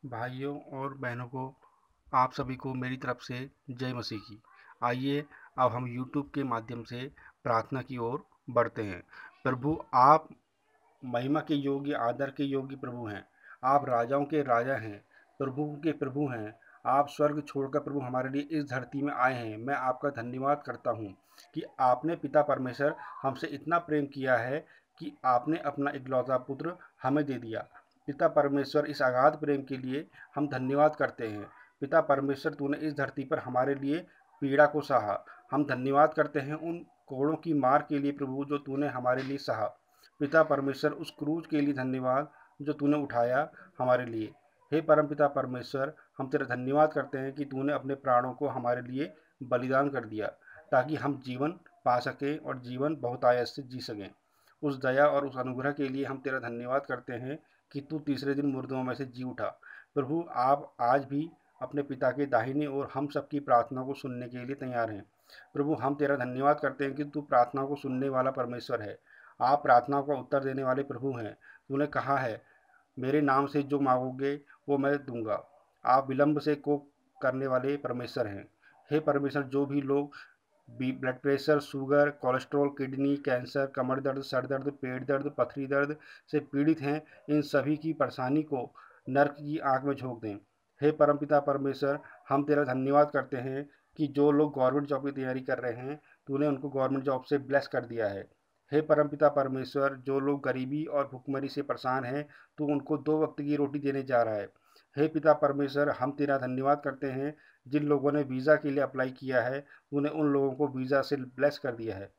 भाइयों और बहनों को, आप सभी को मेरी तरफ से जय मसीह की। आइए अब हम YouTube के माध्यम से प्रार्थना की ओर बढ़ते हैं। प्रभु, आप महिमा के योग्य, आदर के योग्य प्रभु हैं। आप राजाओं के राजा हैं, प्रभु के प्रभु हैं। आप स्वर्ग छोड़कर प्रभु हमारे लिए इस धरती में आए हैं। मैं आपका धन्यवाद करता हूँ कि आपने पिता परमेश्वर हमसे इतना प्रेम किया है कि आपने अपना इकलौता पुत्र हमें दे दिया। पिता परमेश्वर, इस अगाध प्रेम के लिए हम धन्यवाद करते हैं। पिता परमेश्वर, तूने इस धरती पर हमारे लिए पीड़ा को सहा। हम धन्यवाद करते हैं उन कोड़ों की मार के लिए प्रभु, जो तूने हमारे लिए सहा। पिता परमेश्वर, उस क्रूज के लिए धन्यवाद जो तूने उठाया हमारे लिए। हे परम पिता परमेश्वर, हम तेरा धन्यवाद करते हैं कि तूने अपने प्राणों को हमारे लिए बलिदान कर दिया, ताकि हम जीवन पा सकें और जीवन बहुतायत से जी सकें। उस दया और उस अनुग्रह के लिए हम तेरा धन्यवाद करते हैं कि तू तीसरे दिन मुर्दों में से जी उठा। प्रभु, आप आज भी अपने पिता के दाहिने और हम सबकी प्रार्थना को सुनने के लिए तैयार हैं। प्रभु, हम तेरा धन्यवाद करते हैं कि तू प्रार्थना को सुनने वाला परमेश्वर है। आप प्रार्थना का उत्तर देने वाले प्रभु हैं। तूने कहा है, मेरे नाम से जो मांगोगे वो मैं दूंगा। आप विलंब से को करने वाले परमेश्वर हैं। हे परमेश्वर, जो भी लोग blood pressure, sugar, cholesterol, kidney cancer, कमर दर्द, सर दर्द, पेट दर्द, पथरी दर्द से पीड़ित हैं, इन सभी की परेशानी को नर्क की आंख में झोंक दें। हे परमपिता परमेश्वर, हम तेरा धन्यवाद करते हैं कि जो लोग गवर्नमेंट जॉब की तैयारी कर रहे हैं, तूने उनको गवर्नमेंट जॉब से ब्लेस कर दिया है। हे परमपिता परमेश्वर, जो लोग गरीबी और भुखमरी से परेशान हैं, तू उनको 2 वक्त की रोटी देने जा रहा है। हे पिता परमेश्वर, हम तेरा धन्यवाद करते हैं, जिन लोगों ने वीज़ा के लिए अप्लाई किया है, तूने उन लोगों को वीज़ा से ब्लेस कर दिया है।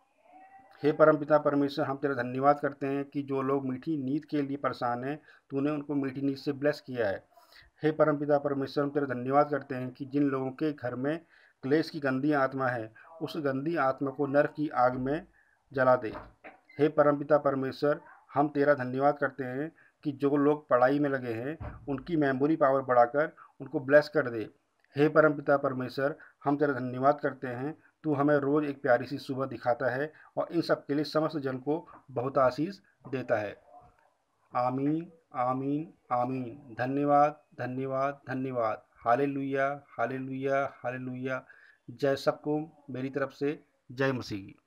हे परमपिता परमेश्वर, हम तेरा धन्यवाद करते हैं कि जो लोग मीठी नींद के लिए परेशान हैं, तूने उनको मीठी नींद से ब्लेस किया है। हे परमपिता परमेश्वर, हम तेरा धन्यवाद करते हैं कि जिन लोगों के घर में क्लेश की गंदी आत्मा है, उस गंदी आत्मा को नरक की आग में जला दे। हे परमपिता परमेश्वर, हम तेरा धन्यवाद करते हैं कि जो लोग पढ़ाई में लगे हैं, उनकी मेमोरी पावर बढ़ाकर उनको ब्लेस कर दे। हे परमपिता परमेश्वर, हम तेरा धन्यवाद करते हैं, तू हमें रोज़ एक प्यारी सी सुबह दिखाता है और इन सब के लिए समस्त जन को बहुत आशीष देता है। आमीन, आमीन, आमीन। धन्यवाद, धन्यवाद, धन्यवाद। Hallelujah, hallelujah, hallelujah. जय सबको मेरी तरफ से जय मसीह की।